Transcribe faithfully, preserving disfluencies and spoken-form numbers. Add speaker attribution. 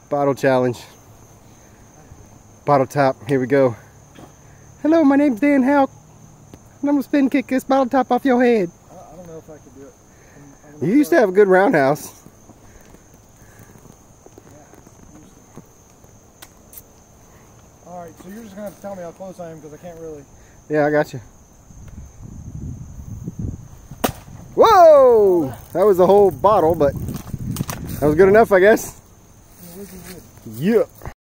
Speaker 1: Bottle challenge. Bottle top. Here we go. Hello, my name's Dan Houck. And I'm gonna spin kick this bottle top off your head.
Speaker 2: I don't know if I could do it. I'm, I'm
Speaker 1: You used to have a good roundhouse.
Speaker 2: Yeah, alright, so you're just gonna have to tell me how close I am because I can't really.
Speaker 1: Yeah, I got you. Whoa! That was the whole bottle, but that was good enough, I guess.
Speaker 2: Yeah.
Speaker 1: Yeah.